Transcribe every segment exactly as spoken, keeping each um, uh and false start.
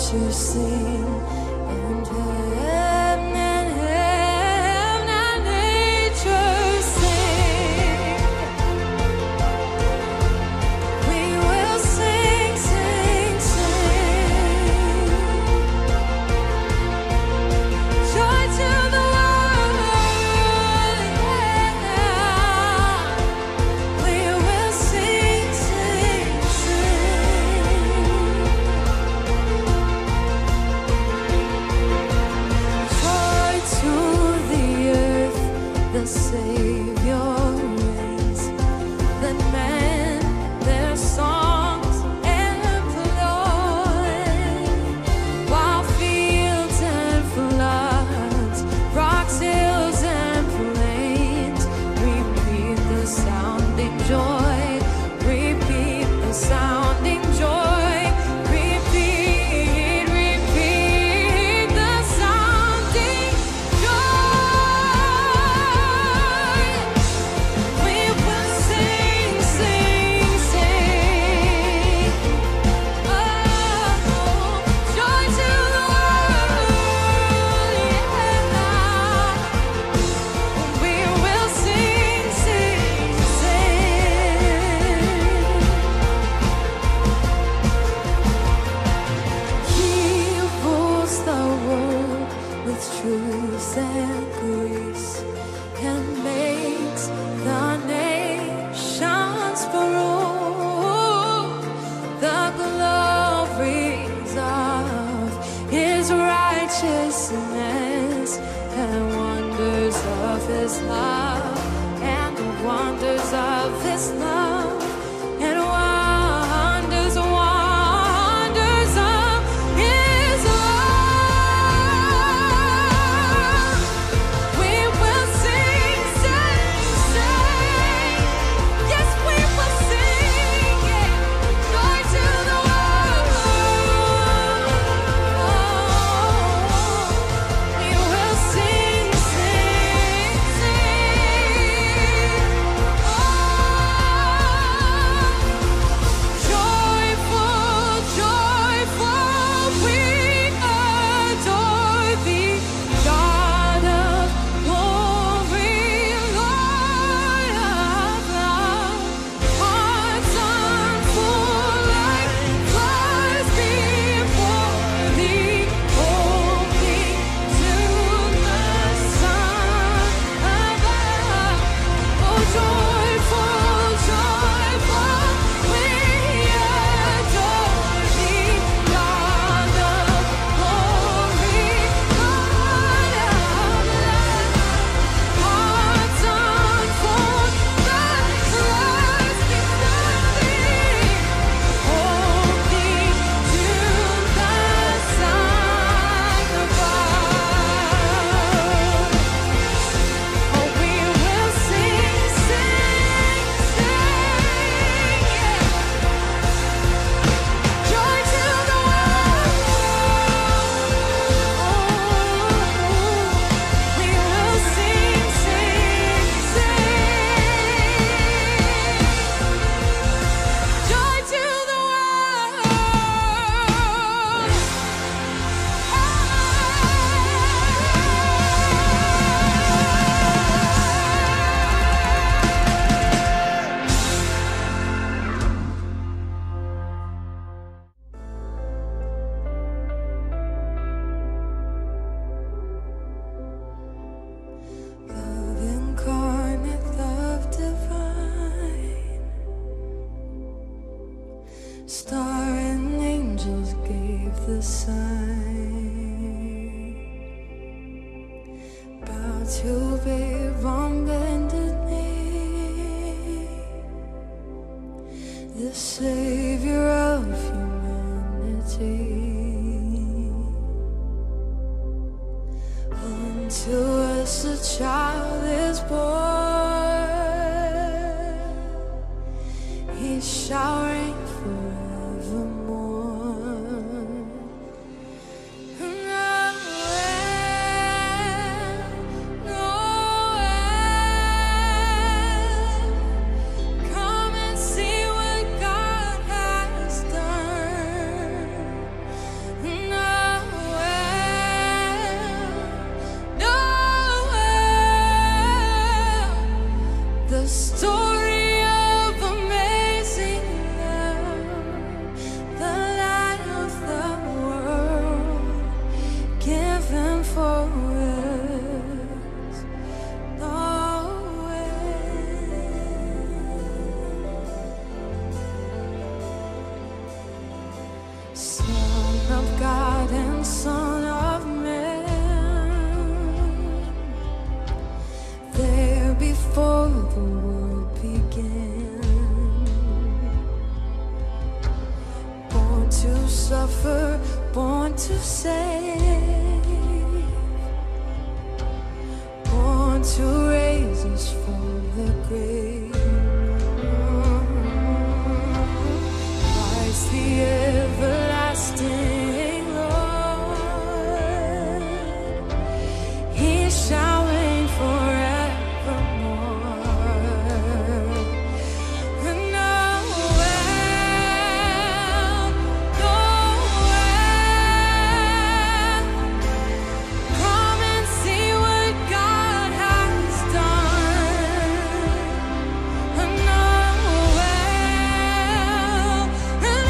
to sing, and heaven and heaven and nature sing. We will sing, sing, sing. Joy to the world, yeah. We will sing, sing, sing. Joy to the earth, the Savior reigns. The men their songs employ, while fields and floods, rocks, hills, and plains repeat the sounding joy, repeat the sounding joy, repeat, repeat the sounding joy. We will sing, sing, sing. Oh, joy to the world, yeah. We will sing, sing, sing. He rules the world with truth and grace, and makes the nations prove the glories of His righteousness, and wonders of His love, and the wonders of His love, and wonders, wonders of His love. We will sing, sing, sing. Yes, we will sing, yeah. Joy to the world. We will sing, sing, sing. Joyful, joyful, we adore Thee, God of glory, Lord of love. Hearts unfold like flowers before Thee, hoping to the Son above. Oh, joyful, joyful, we adore Thee, God of glory, Lord of love. Hearts unfold like flowers before Thee, hoping to the Son above. Oh, we will sing, sing, sing, yeah. Joy to the world. We will sing, sing, sing. Joy to the world. Love incarnate, love divine, star and angels gave the sign. Bow to babe on bended knee, the Savior of humanity. Unto us a child is born, He shall reign forevermore. Noel, Noel, come and see what God has done. Noel, born Son of Man, there before the world began, born to suffer, born to save, born to raise us from the grave. Christ the everlasting Lord, He shall reign forevermore. And Noel, Noel, come and see what God has done. And Noel, and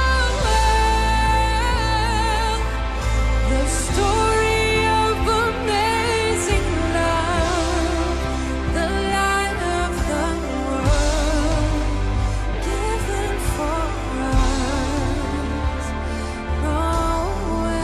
Noel, the story of amazing love, the light of the world, given for us. Noel.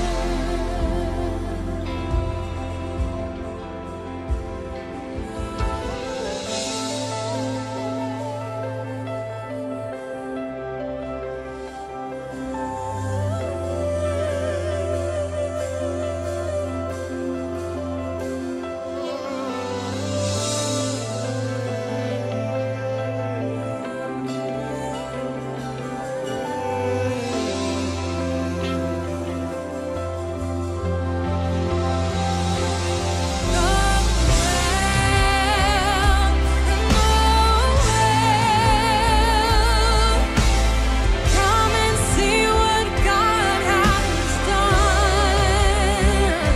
Come and see what God has done.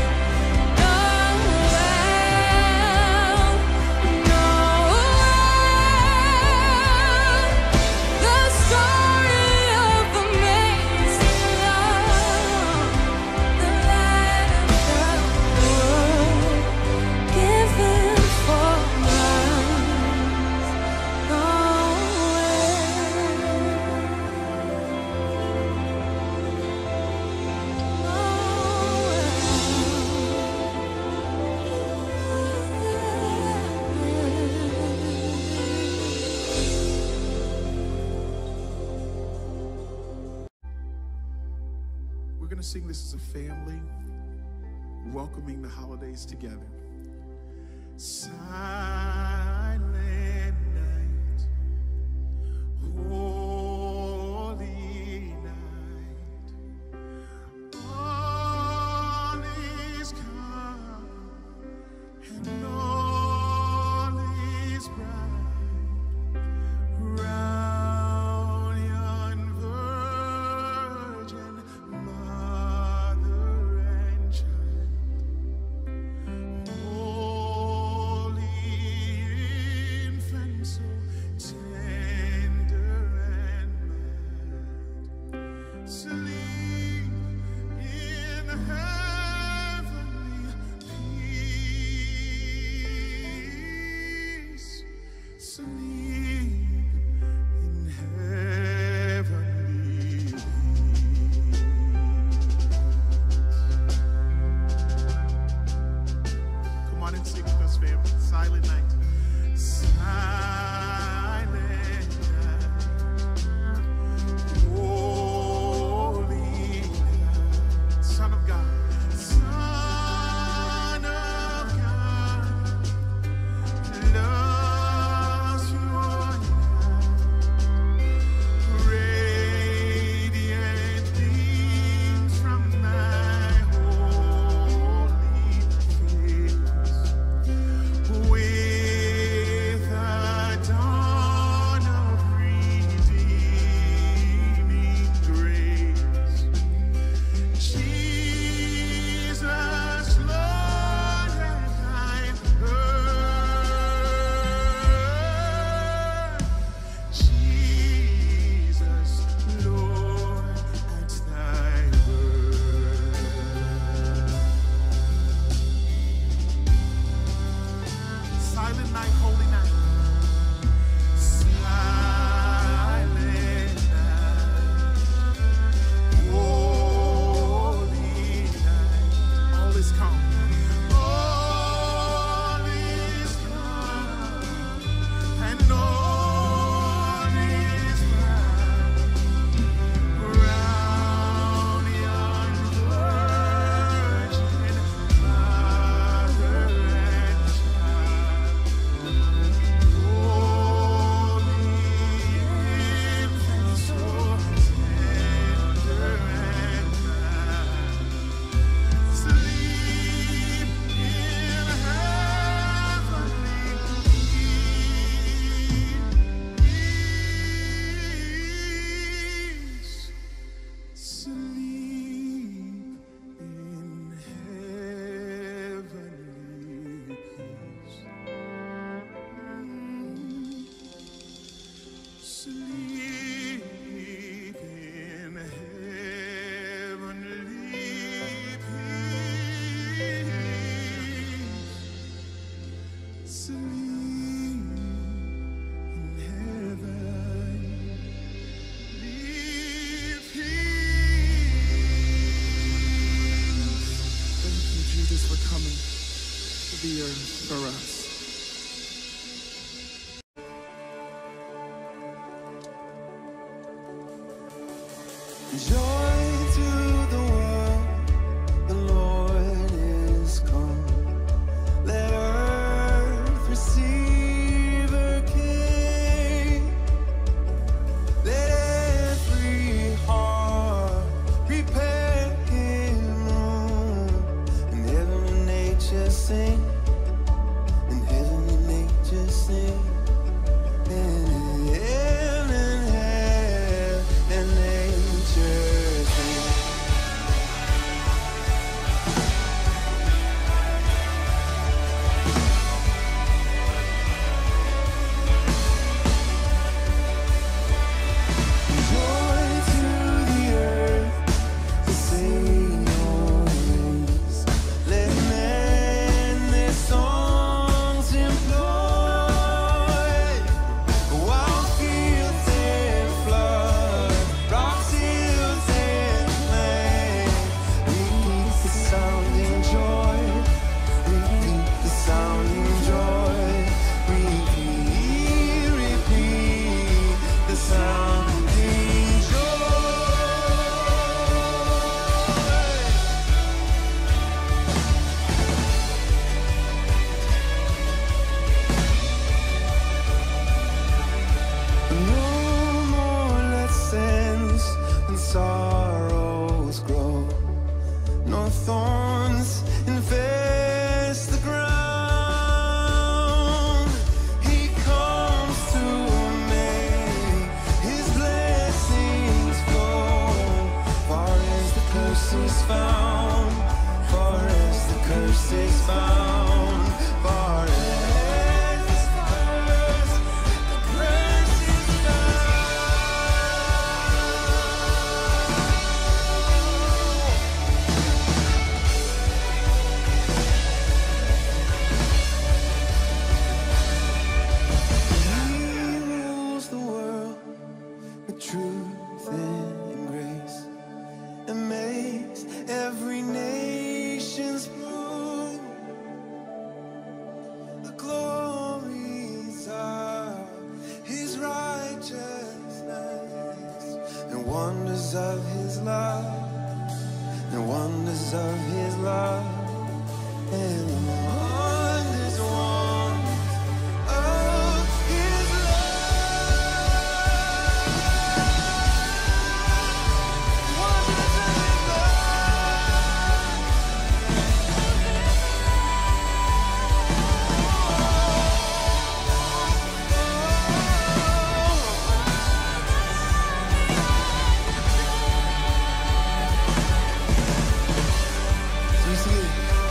Noel, Noel, the story of amazing love, the light of the world, given for us. We're going to sing this as a family, welcoming the holidays together. Silent night, holy night, all is calm and all is bright. Round yon virgin mother and child, holy the earth for us. Joy to the world, the Lord is come. Let earth receive her King. Let every heart prepare him room. And heaven and nature sing, and heaven and nature sing. And heaven and hell and nature sing. Joy to the earth, the saints. Let men their songs employ. Wild fields and flood, rocks, hills and plain. Repeat the sounding joy. Repeat the sounding joy. Repeat, repeat the sounding joy. No more lessons and sorrows grow, nor thorns infest the ground. He comes to make his blessings flow. Far as the curse is found, far as the curse is found, far as the curse, the curse is He rules the world with truth and grace, and makes every nation's bloom. The glories of his righteousness, and wonders of his love, and wonders of his love, and wonders, wonders of his love, wonders of his So you see,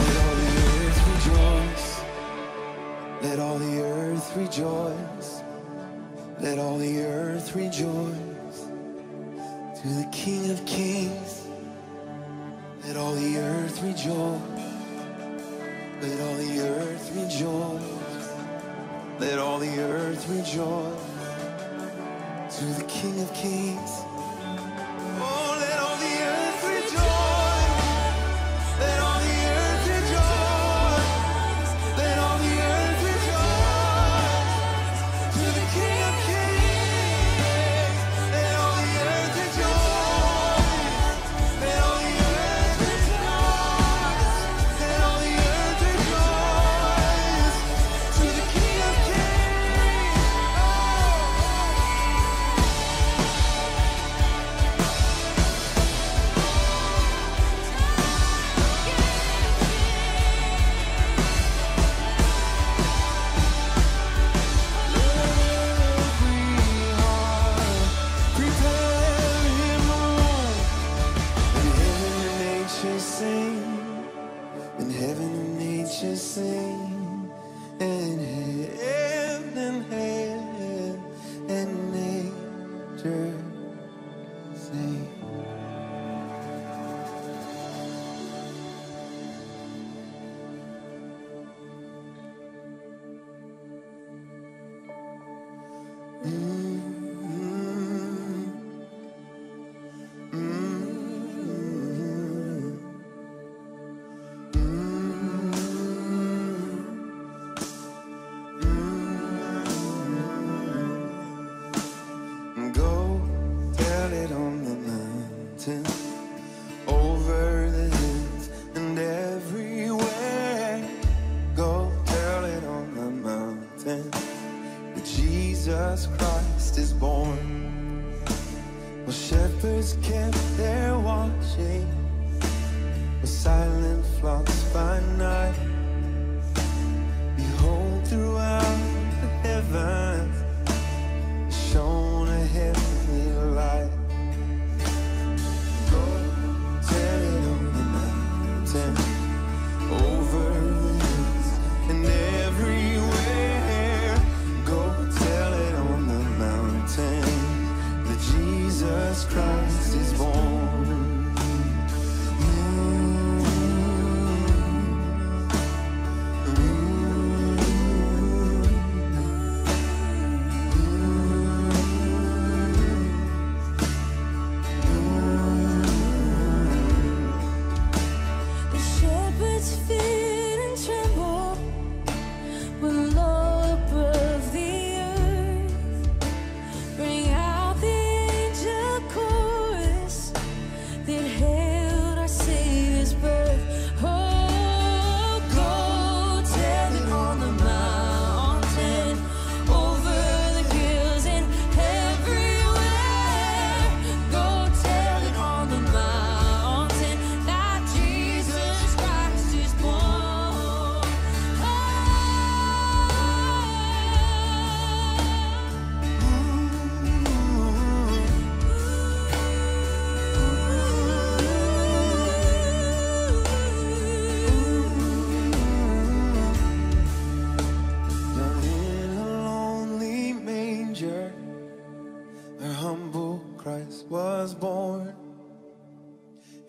let all the earth rejoice. Let all the earth rejoice. Let all the earth rejoice. To the King of Kings. Let all the earth rejoice. Let all the earth rejoice. Let all the earth rejoice. To the King of Kings. Oh, let all the earth rejoice. Let all the earth rejoice. Let all the earth rejoice. To the King of Kings. Let all the earth rejoice. Let all the earth rejoice. Let all the earth rejoice. To the King of Kings. Oh.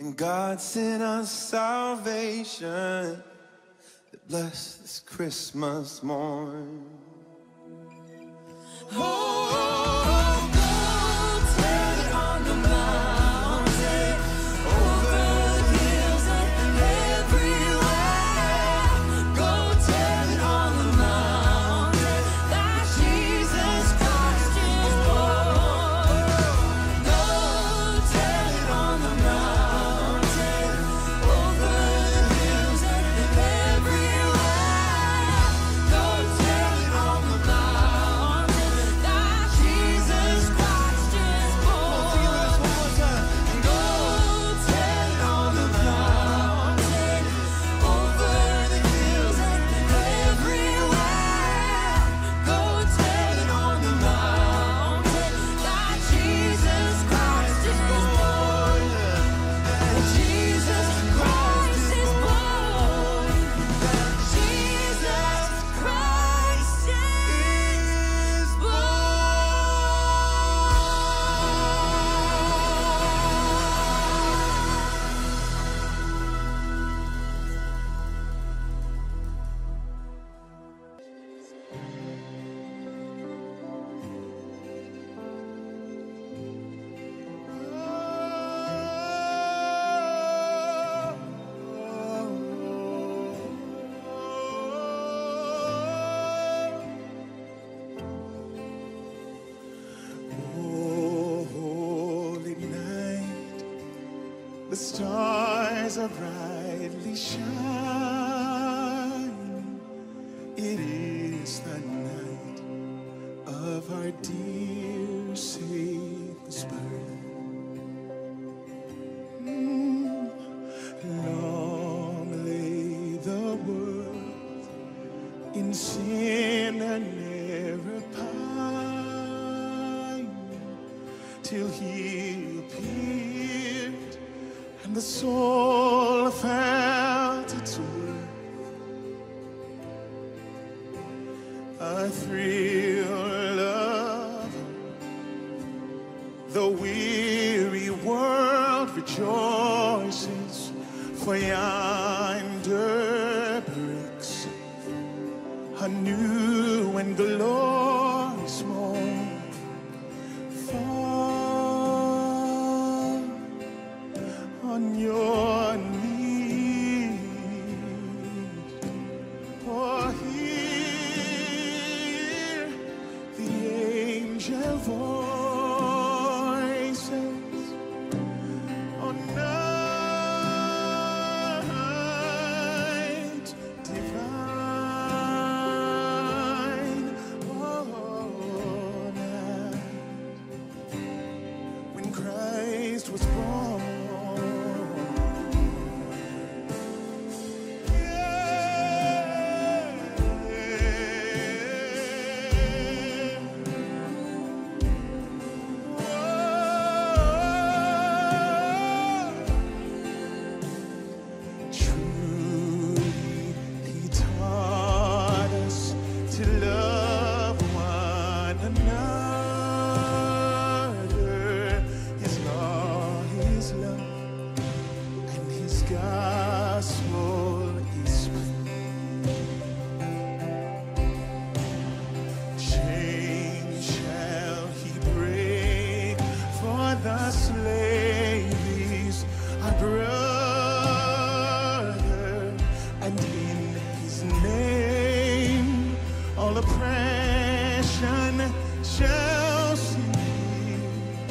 And God sent us salvation that bless this Christmas morn. Oh, go tell it on the mountain, over the hills and everywhere. Go tell it on the mountain that Jesus Christ is born. Go tell it on the mountain, over the hills and everywhere. Go tell it on the mountain that Jesus Christ is born. Go tell it on the mountain, over the hills and everywhere. Go tell it on the mountain that Jesus Christ is born. That Jesus Christ is born. That Jesus Christ is born. Oh, holy night, the stars are brightly shining. It is the night of our dear Savior's birth. Mm, long lay the world in sin and never pine, till he appeared and the soul felt its worth. A thrill of the weary world rejoices, for yonder breaks a new and glorious morn. Fall on your knees, for hear the angel voices on night divine. Oh, night when Christ was born. Truly, he taught us to love one another. His law is love, and his gospel is peace. Chains shall he break, for the slave is our brother, and in his name all oppression shall cease.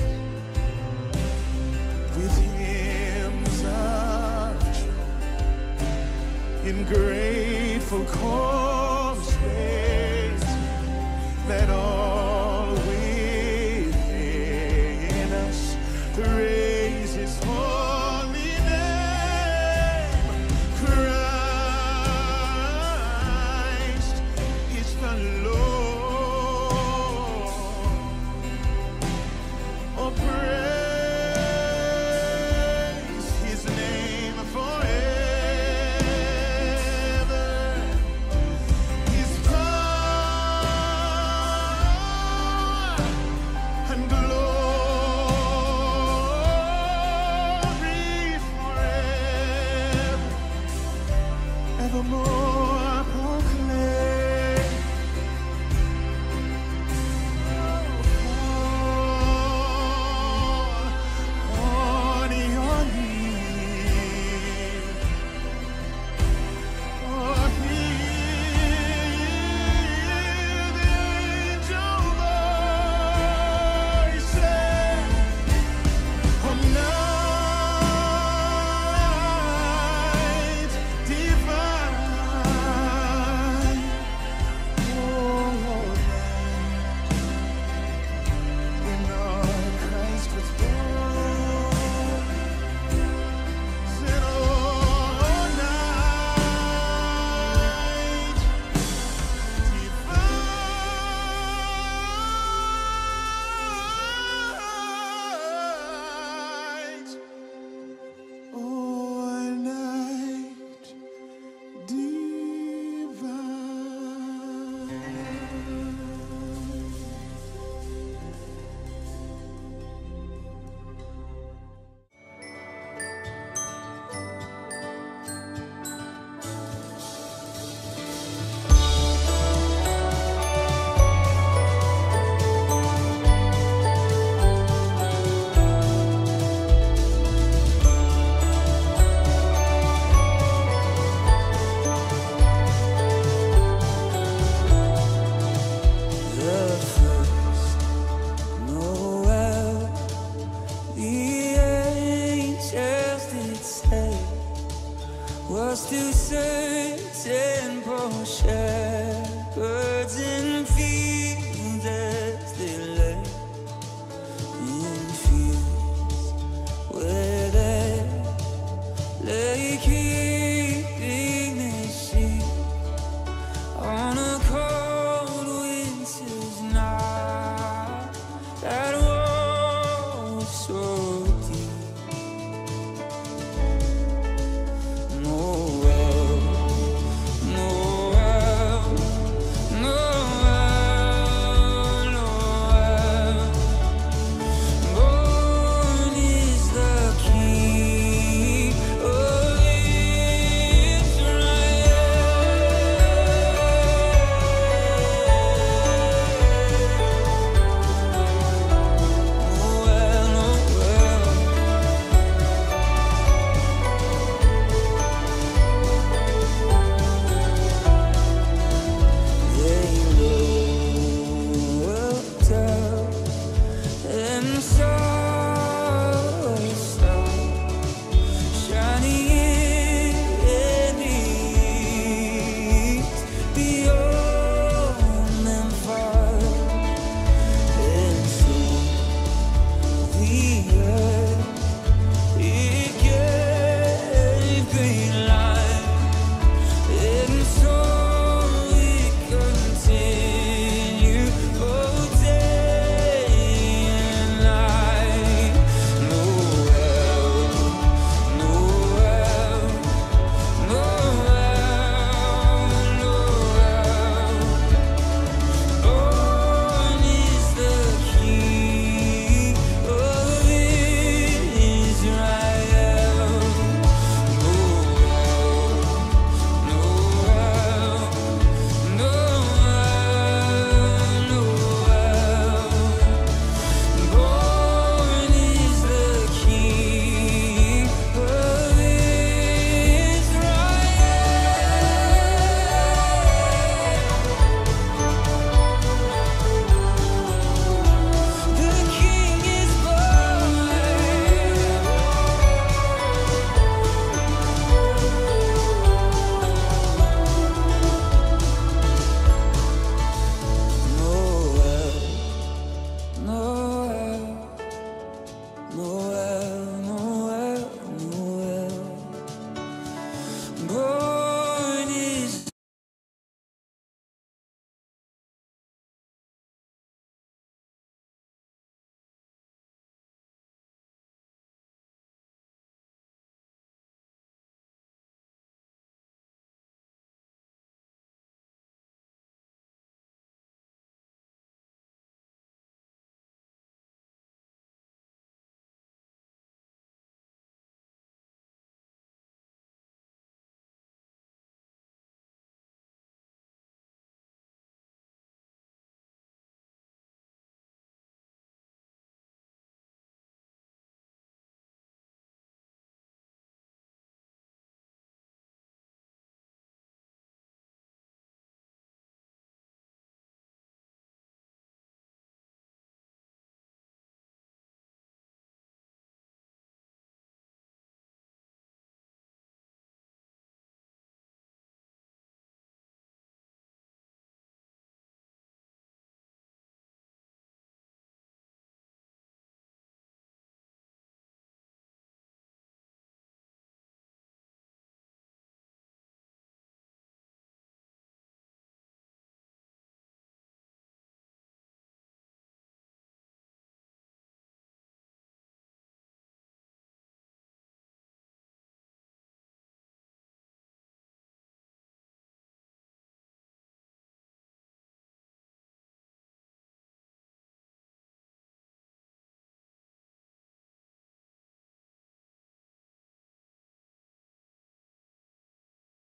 With hymns of joy in grateful chorus raise, let all within us praise his holy name. Christ is the Lord. Oh, praise his name forever. more proclaim. On your knees. Oh, hear the angel voices. Oh, night divine. Oh, when our Christ was born. Said, oh, night divine. Oh, night The first Noel, the angels did say, was to certain poor shepherds in fields as they lay, in fields where they lay.